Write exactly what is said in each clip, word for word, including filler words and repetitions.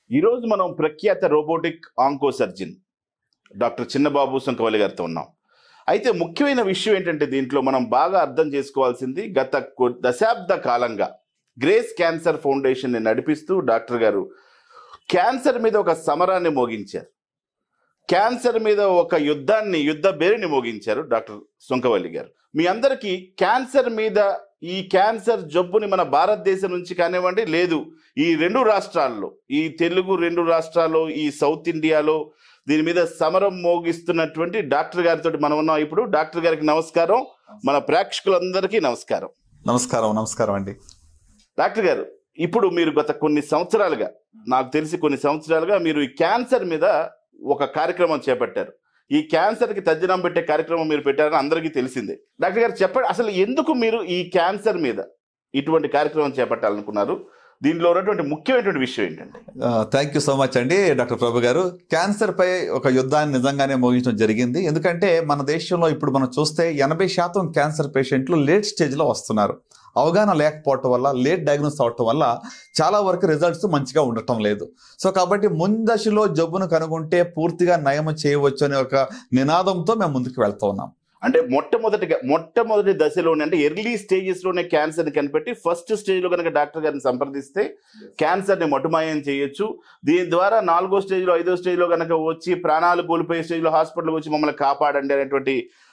ఈరోజు మనం ప్రఖ్యాత robotic onco surgeon doctor Chinnababu Sunkavalli గారితో ఉన్నాం. అయితే ముఖ్యమైన విషయం ఏంటంటే దీంట్లో మనం బాగా అర్థం చేసుకోవాల్సింది, గత దశాబ్ద కాలంగా గ్రేస్ క్యాన్సర్ ఫౌండేషన్ ని నడిపిస్తూ డాక్టర్ గారు క్యాన్సర్ మీద ఒక సమరాన్ని మోగించారు. క్యాన్సర్ మీద ఒక యుద్ధాన్ని యుద్ధ బేరిని మోగించారు డాక్టర్ సుంకవల్లి గారు. మీ అందరికీ క్యాన్సర్ మీద, ఈ క్యాన్సర్ జబ్బుని మన భారతదేశం నుంచి కానివ్వండి, లేదు ఈ రెండు రాష్ట్రాల్లో, ఈ తెలుగు రెండు రాష్ట్రాల్లో, ఈ సౌత్ ఇండియాలో దీని మీద సమరం మోగిస్తున్నటువంటి డాక్టర్ గారితో మనం ఉన్నాం. ఇప్పుడు డాక్టర్ గారికి నమస్కారం, మన ప్రేక్షకులందరికీ నమస్కారం. నమస్కారం నమస్కారం అండి. డాక్టర్ గారు, ఇప్పుడు మీరు గత కొన్ని సంవత్సరాలుగా, నాకు తెలిసి కొన్ని సంవత్సరాలుగా మీరు ఈ క్యాన్సర్ మీద ఒక కార్యక్రమం చేపట్టారు. ఈ క్యాన్సర్ కి తజ్జనం పెట్టే కార్యక్రమం మీరు పెట్టారని అందరికీ తెలిసిందే. డాక్టర్ గారు చెప్పండి, అసలు ఎందుకు మీరు ఈ క్యాన్సర్ మీద ఇటువంటి కార్యక్రమం చేపట్టాలనుకున్నారు? దీనిలో ఉన్నటువంటి ముఖ్యమైనటువంటి విషయం ఏంటంటే? థ్యాంక్ యూ సో మచ్ అండి డాక్టర్ ప్రభు గారు. క్యాన్సర్ పై ఒక యుద్ధాన్ని నిజంగానే మోగించడం జరిగింది. ఎందుకంటే మన దేశంలో ఇప్పుడు మనం చూస్తే ఎనభై శాతం క్యాన్సర్ పేషెంట్లు లేట్ స్టేజ్లో వస్తున్నారు. అవగాహన లేకపోవటం వల్ల, లేట్ డయాగ్నోస్ అవటం వల్ల చాలా వరకు రిజల్ట్స్ మంచిగా ఉండటం లేదు. సో కాబట్టి ముందశలో జబ్బును కనుగొంటే పూర్తిగా నయం చేయవచ్చు అనే ఒక నినాదంతో మేము ముందుకు వెళ్తూ ఉన్నాం. అంటే మొట్టమొదటిగా మొట్టమొదటి దశలోనే, అంటే ఎర్లీ స్టేజెస్ లోనే క్యాన్సర్ ని కనిపెట్టి ఫస్ట్ స్టేజ్ లో కనుక డాక్టర్ గారిని సంప్రదిస్తే క్యాన్సర్ ని మటుమాయం చేయొచ్చు. దీని ద్వారా నాలుగో స్టేజ్ లో, ఐదో స్టేజ్ లో కనుక వచ్చి ప్రాణాలు కోల్పోయే స్టేజ్ లో హాస్పిటల్కి వచ్చి మమ్మల్ని కాపాడండి అనేటువంటి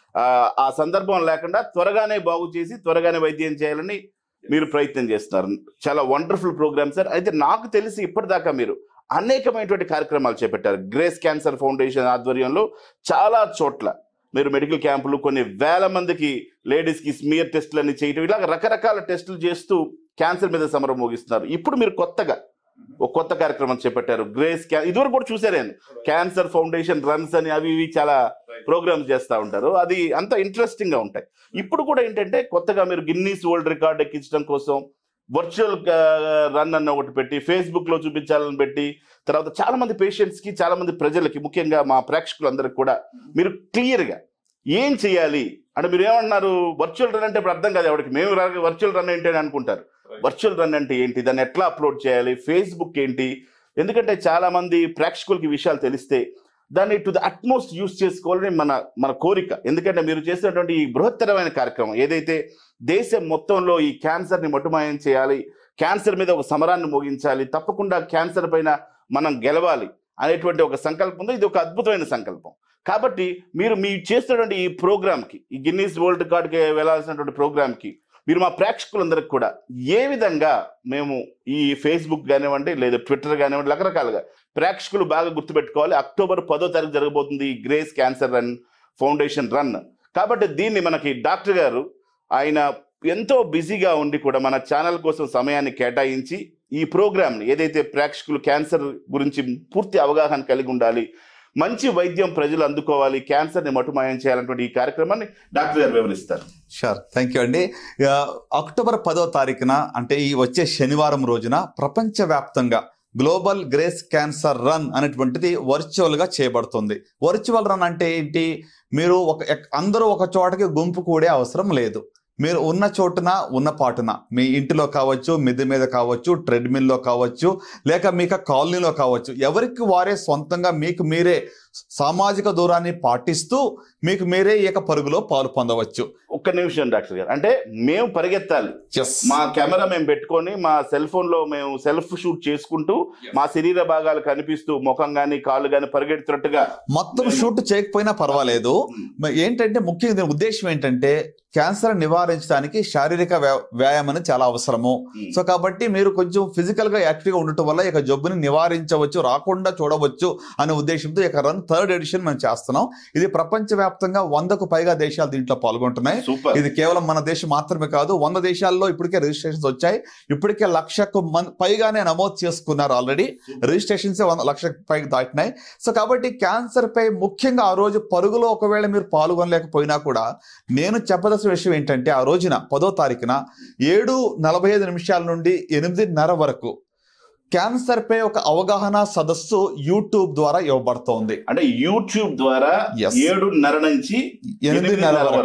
ఆ సందర్భం లేకుండా త్వరగానే బాగు చేసి త్వరగానే వైద్యం చేయాలని మీరు ప్రయత్నం చేస్తున్నారు. చాలా వండర్ఫుల్ ప్రోగ్రామ్ సార్. అయితే నాకు తెలిసి ఇప్పటిదాకా మీరు అనేకమైనటువంటి కార్యక్రమాలు చేపట్టారు. గ్రేస్ క్యాన్సర్ ఫౌండేషన్ ఆధ్వర్యంలో చాలా చోట్ల మీరు మెడికల్ క్యాంపులు, కొన్ని వేల మందికి లేడీస్కి స్మియర్ టెస్టులు చేయటం, ఇలాగ రకరకాల టెస్టులు చేస్తూ క్యాన్సర్ మీద సమరం మోగిస్తున్నారు. ఇప్పుడు మీరు కొత్తగా ఒక కొత్త కార్యక్రమం చేపట్టారు, గ్రేస్ క్యాన్. ఇదివరకు కూడా చూసారు, క్యాన్సర్ ఫౌండేషన్ రన్స్ అని అవి ఇవి చాలా ప్రోగ్రామ్స్ చేస్తూ ఉంటారు. అది అంత ఇంట్రెస్టింగ్ గా ఉంటాయి. ఇప్పుడు కూడా ఏంటంటే కొత్తగా మీరు గిన్నీస్ వరల్డ్ రికార్డ్ ఎక్కించడం కోసం వర్చువల్ రన్ అన్న ఒకటి పెట్టి ఫేస్బుక్ లో చూపించాలని పెట్టి, తర్వాత చాలా మంది పేషెంట్స్ కి, చాలా మంది ప్రజలకి, ముఖ్యంగా మా ప్రేక్షకులందరికీ కూడా మీరు క్లియర్ గా ఏం చేయాలి అంటే, మీరు ఏమన్నారు వర్చువల్ రన్ అంటే ఇప్పుడు అర్థం కాదు ఎవరికి. మేము వర్చువల్ రన్ ఏంటి అని అనుకుంటారు. వర్చువల్ రన్ అంటే ఏంటి, దాన్ని ఎట్లా అప్లోడ్ చేయాలి, ఫేస్బుక్ ఏంటి, ఎందుకంటే చాలా మంది ప్రేక్షకులకి విషయాలు తెలిస్తే దాన్ని టు ద అట్మోస్ట్ యూజ్ చేసుకోవాలని మన మన కోరిక. ఎందుకంటే మీరు చేసినటువంటి ఈ బృహత్తరమైన కార్యక్రమం ఏదైతే దేశం మొత్తంలో ఈ క్యాన్సర్ ని మటుమాయం చేయాలి, క్యాన్సర్ మీద ఒక సమరాన్ని మోగించాలి, తప్పకుండా క్యాన్సర్ పైన మనం గెలవాలి అనేటువంటి ఒక సంకల్పం ఉంది. ఇది ఒక అద్భుతమైన సంకల్పం. కాబట్టి మీరు మీ చేస్తున్నటువంటి ఈ ప్రోగ్రామ్కి, ఈ గిన్నీస్ వరల్డ్ రికార్డ్కి వెళ్ళాల్సినటువంటి ప్రోగ్రామ్కి మీరు మా ప్రేక్షకులందరికీ కూడా ఏ విధంగా, మేము ఈ ఫేస్బుక్ కానివ్వండి, లేదా ట్విట్టర్ కానివ్వండి, రకరకాలుగా ప్రేక్షకులు బాగా గుర్తుపెట్టుకోవాలి, అక్టోబర్ పదో తారీఖు జరగబోతుంది ఈ Grace cancer run foundation run. కాబట్టి దీన్ని మనకి డాక్టర్ గారు ఆయన ఎంతో బిజీగా ఉండి కూడా మన ఛానల్ కోసం సమయాన్ని కేటాయించి ఈ ప్రోగ్రామ్ని, ఏదైతే ప్రేక్షకులు క్యాన్సర్ గురించి పూర్తి అవగాహన కలిగి ఉండాలి, మంచి వైద్యం ప్రజలు అందుకోవాలి, క్యాన్సర్ని మటుమాయం చేయాలన్నటువంటి ఈ కార్యక్రమాన్ని డాక్టర్ గారు వివరిస్తారు. షూర్, థ్యాంక్ యూ అండి. అక్టోబర్ పదో తారీఖున, అంటే ఈ వచ్చే శనివారం రోజున ప్రపంచవ్యాప్తంగా గ్లోబల్ గ్రేస్ క్యాన్సర్ రన్ అనేటువంటిది వర్చువల్ గా చేయబడుతుంది. వర్చువల్ రన్ అంటే ఏంటి? మీరు ఒక అందరూ ఒక చోటకి గుంపు కూడే అవసరం లేదు. మీరు ఉన్న చోటున, ఉన్న పాటున, మీ ఇంటిలో కావచ్చు, మిద్దె మీద కావచ్చు, ట్రెడ్మిల్లో కావచ్చు, లేక మీకు కాలనీలో కావచ్చు, ఎవరికి వారే సొంతంగా మీకు మీరే సామాజిక దూరాన్ని పాటిస్తూ మీకు మీరే ఈ యొక్క పరుగులో పాలు పొందవచ్చు. ఒక్క నిమిషం డాక్టర్ గారు, అంటే మేము పరిగెత్తాలి, మా కెమెరా మేము పెట్టుకొని మా సెల్ ఫోన్ లో మేము సెల్ఫ్ షూట్ చేసుకుంటూ మా శరీర భాగాలు కనిపిస్తూ ముఖం గానీ కాళ్ళు గానీ పరిగెడుతున్నట్టుగా మొత్తం షూట్ చేయకపోయినా పర్వాలేదు. ఏంటంటే ముఖ్యంగా దీని ఉద్దేశం ఏంటంటే క్యాన్సర్ నివారించడానికి శారీరక వ్యాయామం చాలా అవసరము. సో కాబట్టి మీరు కొంచెం ఫిజికల్ గా యాక్టివ్ గా ఉండటం వల్ల ఈ యొక్క జబ్బుని నివారించవచ్చు, రాకుండా చూడవచ్చు అనే ఉద్దేశంతో ఈ యొక్క రన్ థర్డ్ ఎడిషన్ మనం చేస్తున్నాం. ఇది ప్రపంచవ్యాప్తంగా వందకు పైగా దేశాలు దీంట్లో పాల్గొంటున్నాయి. ఇది కేవలం మన దేశం మాత్రమే కాదు, వంద దేశాల్లో ఇప్పటికే రిజిస్ట్రేషన్స్ వచ్చాయి. ఇప్పటికే లక్షకు పైగానే నమోదు చేసుకున్నారు. ఆల్రెడీ రిజిస్ట్రేషన్స్ వంద లక్షకు పైగా దాటినాయి. సో కాబట్టి క్యాన్సర్ పై ముఖ్యంగా ఆ రోజు పరుగులో ఒకవేళ మీరు పాల్గొనలేకపోయినా కూడా నేను చెప్పదలసిన విషయం ఏంటంటే, ఆ రోజున పదో తారీఖున ఏడు నలభై ఐదు నిమిషాల నుండి ఎనిమిదిన్నర వరకు క్యాన్సర్ పై ఒక అవగాహన సదస్సు యూట్యూబ్ ద్వారా ఇవ్వబడుతోంది. అంటే యూట్యూబ్ ద్వారా ఏడున్నర నుంచి ఎనిమిదిన్నర వరకు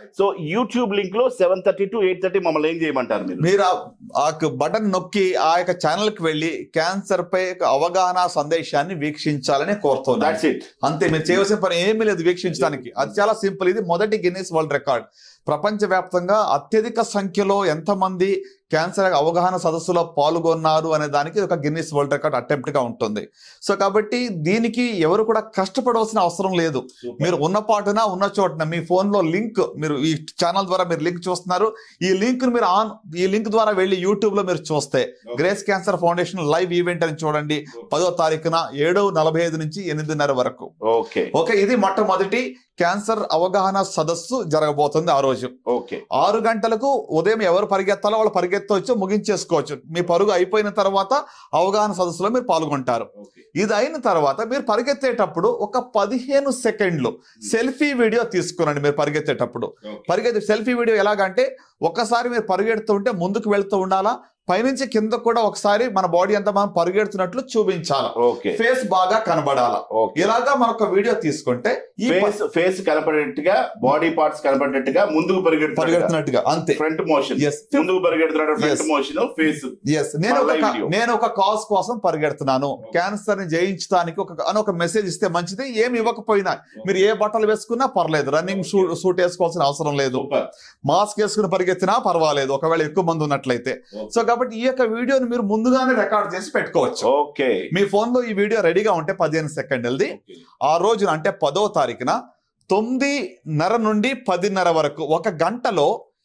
సో యూట్యూబ్ లింక్ లో seven thirty to eight thirty మమ్మల్ని ఏం చేయమంటారు మీరు? మీరు ఆ బటన్ నొక్కి ఆ యొక్క ఛానల్ కి వెళ్ళి క్యాన్సర్ పై అవగాహన సందేశాన్ని వీక్షించాలని కోరుతున్నాను. అంతే, మీరు చేయవలసిన పని ఏమీ లేదు వీక్షించడానికి. అది చాలా సింపుల్. ఇది మొదటి గిన్నిస్ వరల్డ్ రికార్డ్. ప్రపంచవ్యాప్తంగా అత్యధిక సంఖ్యలో ఎంతమంది క్యాన్సర్ అవగాహన సదస్సులో పాల్గొన్నారు అనే దానికి ఒక గిన్నిస్ వరల్డ్ రికార్డ్ అటెంప్ట్ గా ఉంటుంది. సో కాబట్టి దీనికి ఎవరు కూడా కష్టపడవలసిన అవసరం లేదు. మీరు ఉన్న పాటున ఉన్న చోటున మీ ఫోన్ లో లింక్, మీరు ఈ ఛానల్ ద్వారా మీరు లింక్ చూస్తున్నారు, ఈ లింక్ మీరు ఆన్ ఈ లింక్ ద్వారా వెళ్ళి యూట్యూబ్ లో మీరు చూస్తే Grace cancer foundation live event అని చూడండి. పదో తారీఖున ఏడు నలభై ఐదు నుంచి ఎనిమిదిన్నర వరకు. ఓకే ఓకే ఇది మొట్టమొదటి క్యాన్సర్ అవగాహన సదస్సు జరగబోతుంది. ఆ రోజు ఓకే ఆరు గంటలకు ఉదయం ఎవరు పరిగెత్తాలో వాళ్ళు పరిగెత్తవచ్చు, ముగించేసుకోవచ్చు. మీ పరుగు అయిపోయిన తర్వాత అవగాహన సదస్సులో మీరు పాల్గొంటారు. ఇది అయిన తర్వాత మీరు పరిగెత్తేటప్పుడు ఒక పదిహేను సెకండ్లు సెల్ఫీ వీడియో తీసుకురండి. మీరు పరిగెత్తేటప్పుడు పరిగెత్తే సెల్ఫీ వీడియో ఎలాగంటే, ఒక్కసారి మీరు పరిగెడుతూ ఉంటే ముందుకు వెళ్తూ ఉండాలా, పైనుంచి కింద కూడా ఒకసారి మన బాడీ అంతా మనం పరిగెడుతున్నట్లు చూపించాలి. ఫేస్ బాగా కనబడాలా. ఇలాగా మనొక వీడియో తీసుకుంటే ఫేస్ ఫేస్ కనపడేట్టుగా, బాడీ పార్ట్స్ కనపడేట్టుగా ముందుకు పరిగెడుతున్నట్టుగా, అంతే ఫ్రంట్ మోషన్, ముందుకు పరిగెడుతున్నాడు ఫ్రంట్ మోషన్ ఫేస్. ఎస్ నేను ఒక నేను ఒక కాజ్ కోసం పరిగెడుతున్నాను, క్యాన్సర్ ని జయించడానికి ఒక అని ఒక మెసేజ్ ఇస్తే మంచిది. ఏమి ఇవ్వకపోయినా మీరు ఏ బట్టలు వేసుకున్నా పర్లేదు, రన్నింగ్ సూట్ వేసుకోవాల్సిన అవసరం లేదు, మాస్క్ వేసుకుని పరిగెత్తినా పర్వాలేదు ఒకవేళ ఎక్కువ మంది ఉన్నట్లయితే. సో కాబట్టి ఈ యొక్క వీడియోని మీరు ముందుగానే రికార్డ్ చేసి పెట్టుకోవచ్చు. ఓకే మీ ఫోన్ లో ఈ వీడియో రెడీగా ఉంటే పదిహేను సెకండ్లది ఆ రోజున అంటే పదో తారీఖున తొమ్మిదిన్నర నుండి పదిన్నర వరకు ఒక గంటలో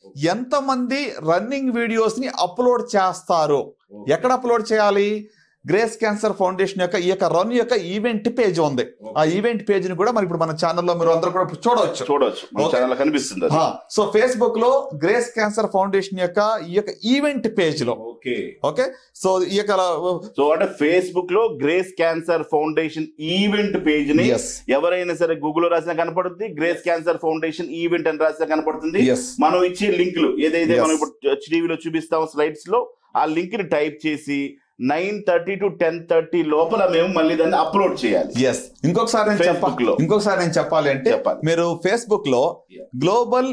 ఎంతమంది రన్నింగ్ వీడియోస్ ని అప్లోడ్ చేస్తారు, ఎక్కడ అప్లోడ్ చేయాలి? గ్రేస్ క్యాన్సర్ ఫౌండేషన్ యొక్క ఈ యొక్క రన్ యొక్క ఈవెంట్ పేజ్ ఉంది. ఆ ఈవెంట్ పేజ్ ని కూడా మరి ఇప్పుడు మన ఛానల్లో మీరు అందరూ కూడా చూడవచ్చు చూడవచ్చు కనిపిస్తుంది. సో ఫేస్బుక్ లో గ్రేస్ క్యాన్సర్ ఫౌండేషన్ యొక్క ఈ యొక్క ఈవెంట్ పేజ్ లో ఓకే ఓకే సో ఈ యొక్క సో అంటే ఫేస్బుక్ లో Grace cancer foundation event page ని ఎవరైనా సరే గూగుల్ లో రాసినా కనపడుతుంది, గ్రేస్ క్యాన్సర్ ఫౌండేషన్ ఈవెంట్ అని రాసినా కనపడుతుంది. మనం ఇచ్చే లింకులు ఏదైతే మనం ఇప్పుడు టీవీలో చూపిస్తాం స్లైడ్స్ లో, ఆ లింక్ ని టైప్ చేసి nine thirty to ten thirty లోపల మేము మళ్ళీ దాన్ని అప్లోడ్ చేయాలి. ఎస్ ఇంకొకసారి నేను చెప్పాలి ఇంకొకసారి నేను చెప్పాలి అంటే మీరు ఫేస్బుక్ లో గ్లోబల్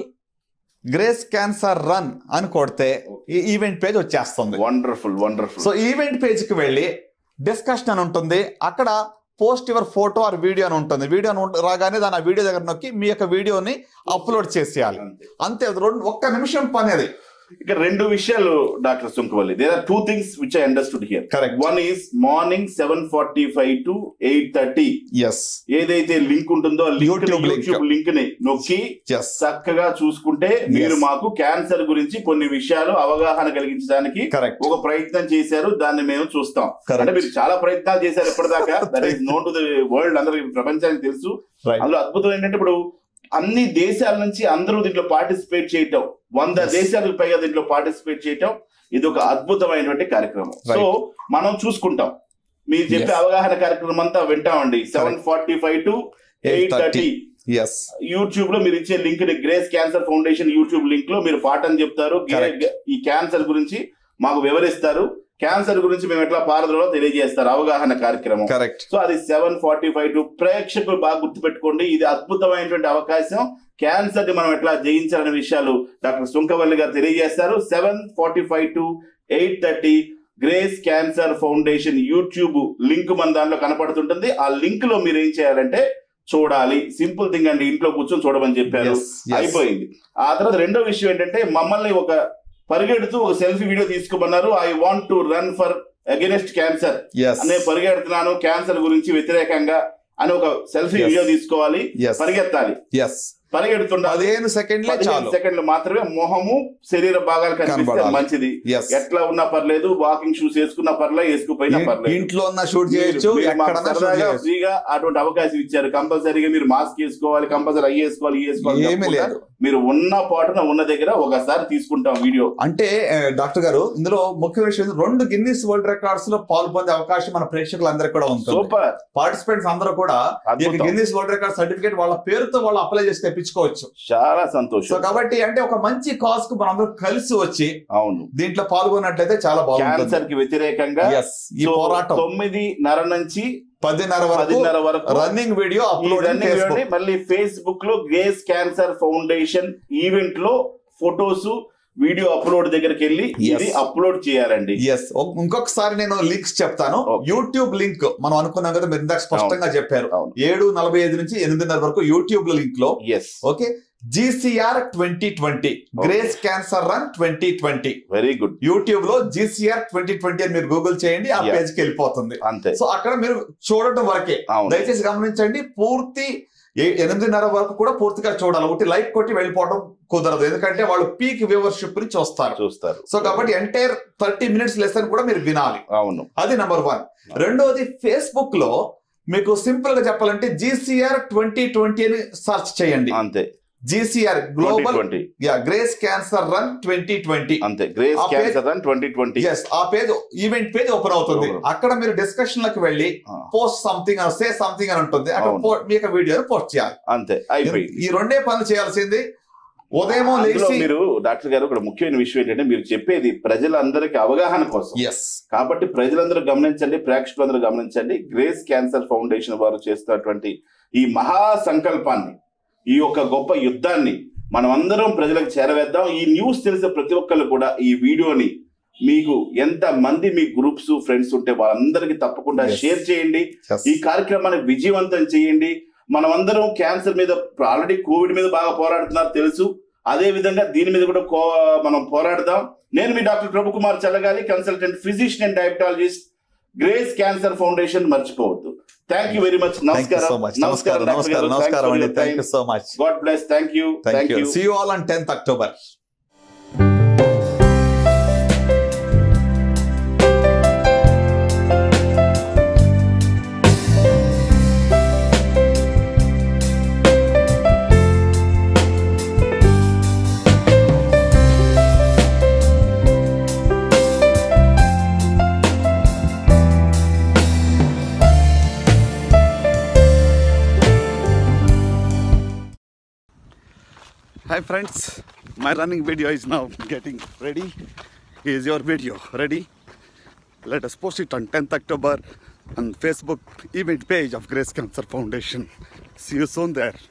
గ్రేస్ క్యాన్సర్ రన్ అని కొడితే ఈ ఈవెంట్ పేజ్ వచ్చేస్తుంది. Wonderful wonderful. So event page కి వెళ్ళి డిస్కషన్ అని ఉంటుంది, అక్కడ post your photo or video అని ఉంటుంది. వీడియో రాగానే దాని ఆ వీడియో దగ్గర నొక్కి మీ యొక్క వీడియోని అప్లోడ్ చేసేయాలి. అంతే, రెండు ఒక్క నిమిషం పని అది. ఇక రెండు విషయాలు doctor Sunkavalli, there are two things which I understood here. Correct. One is morning seven forty five to eight thirty yes ఏదైతే లింక్ ఉంటుందో యూట్యూబ్ లింక్ ని నొక్కి చక్కగా చూసుకుంటే మీరు మాకు క్యాన్సర్ గురించి కొన్ని విషయాలు అవగాహన కలిగించడానికి ఒక ప్రయత్నం చేశారు, దాన్ని మేము చూస్తాం. అంటే మీరు చాలా ప్రయత్నాలు చేశారు ఇప్పటిదాకా, that is known to the world, అందరికి ప్రపంచానికి తెలుసు. అందులో అద్భుతం ఏంటంటే ఇప్పుడు అన్ని దేశాల నుంచి అందరూ దీంట్లో పార్టిసిపేట్ చేయటం, వంద దేశాలకు పైగా దీంట్లో పార్టిసిపేట్ చేయటం, ఇది ఒక అద్భుతమైనటువంటి కార్యక్రమం. సో మనం చూసుకుంటాం, మీరు చెప్పే అవగాహన కార్యక్రమం అంతా వింటామండి. Seven forty five to eight thirty YouTube లో మీరు ఇచ్చే లింక్ ని Grace cancer foundation YouTube link లో మీరు పాఠం చెప్తారు, ఈ క్యాన్సర్ గురించి మాకు వివరిస్తారు, క్యాన్సర్ గురించి మేము ఎట్లా పారదలో తెలియజేస్తారు, అవగాహన కార్యక్రమం. కరెక్ట్. సో అది సెవెన్ ఫార్టీ ఫైవ్ టు ప్రేక్షకులు బాగా గుర్తుపెట్టుకోండి, ఇది అద్భుతమైనటువంటి అవకాశం. క్యాన్సర్ ని మనం ఎట్లా జయించాలనే విషయాలు డాక్టర్ సుంకవల్లి గారు తెలియజేస్తారు. Seven forty five to eight thirty Grace cancer foundation YouTube link మన దాంట్లో కనపడుతుంటుంది. ఆ లింక్ లో మీరు ఏం చేయాలంటే చూడాలి, సింపుల్ థింగ్ అండి, ఇంట్లో కూర్చొని చూడమని చెప్పారు, అయిపోయింది. ఆ తర్వాత రెండో విషయం ఏంటంటే మమ్మల్ని ఒక పరిగెడుతూ ఒక సెల్ఫీ వీడియో తీసుకోమన్నారు. I want to run for against cancer, నేను పరిగెడుతున్నాను క్యాన్సర్ గురించి వ్యతిరేకంగా అని ఒక సెల్ఫీ వీడియో తీసుకోవాలి, పరిగెత్తాలి. పరిగెడుతుండే పదిహేను సెకండ్లే చాలు, సెకండ్లు మాత్రమే మొహము శరీర భాగాలు కనిపిస్తే మంచిది. ఎట్లా ఉన్నా పర్లేదు, వాకింగ్ షూస్ వేసుకున్నా పర్లేదు, వేసుకుపోయినా పర్లేదు, ఇంట్లో ఉన్న షూట్ చేయొచ్చు. ఫ్రీగా అటువంటి అవకాశం ఇచ్చారు. కంపల్సరీగా మీరు మాస్క్ వేసుకోవాలి, కంపల్సరీ అయ్యి వేసుకోవాలి, ఈ వేసుకోవాలి, ఏమీ లేదు. మీరు ఉన్న పాటున ఉన్న దగ్గర ఒకసారి తీసుకుంటాం వీడియో. అంటే డాక్టర్ గారు ఇందులో ముఖ్య విషయం, రెండు గిన్నిస్ వరల్డ్ రికార్డ్స్ లో పాల్పొందే అవకాశం మన ప్రేక్షకులందరికీ కూడా ఉంటుంది. సూపర్. పార్టిసిపెంట్స్ అందరూ కూడా గిన్నిస్ వరల్డ్ రికార్డ్ సర్టిఫికేట్ వాళ్ళ పేరుతో వాళ్ళు అప్లై చేసి తెప్పించుకోవచ్చు. చాలా సంతోషం. కాబట్టి అంటే ఒక మంచి కాజ్ కు మనం కలిసి వచ్చి అవును దీంట్లో పాల్గొన్నట్లయితే చాలా బాగుంటుంది. క్యాన్సర్ కి వ్యతిరేకంగా ఈ పోరాటం తొమ్మిదిన్నర నుంచి పదిన్నర పదిన్నర వరకు వరకు రన్నింగ్ వీడియో అప్లోడ్. మళ్ళీ ఫేస్బుక్ లో గ్రేస్ క్యాన్సర్ ఫౌండేషన్ ఈవెంట్ లో ఫొటోస్ వీడియో అప్లోడ్ దగ్గరికి వెళ్ళి ఇది అప్లోడ్ చేయాలండి. ఎస్, ఇంకొకసారి నేను లింక్స్ చెప్తాను. యూట్యూబ్ లింక్ మనం అనుకున్నాం కదా, మీరు ఇందాక స్పష్టంగా చెప్పారు ఏడు నలభై ఐదు నుంచి ఎనిమిదిన్నర వరకు యూట్యూబ్ లింక్ లో. Okay, GCR twenty twenty Grace cancer run twenty twenty very good. YouTube లో జీసీఆర్ ట్వంటీ ట్వంటీ అని మీరు గూగుల్ చేయండి, ఆ పేజ్ కి వెళ్ళిపోతుంది. అంతే. సో అక్కడ మీరు చూడటం వరకే, దయచేసి గమనించండి. పూర్తి ఎనిమిదిన్నర వరకు కూడా పూర్తిగా చూడాలి. ఒకటి లైక్ కొట్టి వెళ్ళిపోవడం కుదరదు, ఎందుకంటే వాళ్ళు పీక్ వ్యూవర్షిప్ ని చూస్తారు చూస్తారు సో కాబట్టి ఎంటైర్ థర్టీ మినిట్స్ లెసన్ కూడా మీరు వినాలి. అవును, అది నెంబర్ వన్. రెండోది, ఫేస్బుక్ లో మీకు సింపుల్ గా చెప్పాలంటే జీసీఆర్ ట్వంటీ ట్వంటీ అని సర్చ్ చేయండి. అంతే, GCR global Grace cancer run twenty twenty. అంతే, Grace cancer run twenty twenty. Yes, ఆ పేజ్ ఈవెంట్ పేజ్ ఓపెన్ అవుతుంది. అక్కడ మీరు డిస్కషన్ లకు వెళ్ళి పోస్ట్ సంథింగ్ సే సంథింగ్ అని ఉంటుంది, అక్కడ మీకు వీడియో పోస్ట్ చేయాలి. అంతే, అయిపోయింది. ఈ రెండే పనులు చేయాల్సింది. ఉదయం లేచి మీరు డాక్టర్ గారు ఇక్కడ ముఖ్యమైన విషయం ఏంటంటే మీరు చెప్పేది ప్రజలందరికీ అవగాహన కోసం. ఎస్, కాబట్టి ప్రజలందరూ గమనించండి, ప్రేక్షకులందరూ గమనించండి. గ్రేస్ క్యాన్సర్ ఫౌండేషన్ వారు చేస్తున్నటువంటి ఈ మహా సంకల్పాన్ని, ఈ యొక్క గొప్ప యుద్ధాన్ని మనం అందరం ప్రజలకు చేరవేద్దాం. ఈ న్యూస్ తెలిసే ప్రతి ఒక్కరు కూడా ఈ వీడియోని మీకు ఎంత మంది మీ గ్రూప్స్ ఫ్రెండ్స్ ఉంటే వాళ్ళందరికీ తప్పకుండా షేర్ చేయండి. ఈ కార్యక్రమాన్ని విజయవంతం చేయండి. మనం అందరం క్యాన్సర్ మీద, ఆల్రెడీ కోవిడ్ మీద బాగా పోరాడుతున్నారు తెలుసు, అదే విధంగా దీని మీద కూడా మనం పోరాడదాం. నేను మీ doctor Prabhu Kumar Challagali, consultant physician and diabetologist, Grace cancer foundation. మర్చిపోవద్దు. Thank you very much. Namaskaram. So much. Namaskaram. Namaskaram. Namaskaram. Thank you so much. God bless. Thank you. Thank, Thank you. you. See you all on tenth October. Hi friends, my running video is now getting ready. Is your video ready? Let us post it on tenth October on Facebook event page of Grace Cancer Foundation. See you soon there.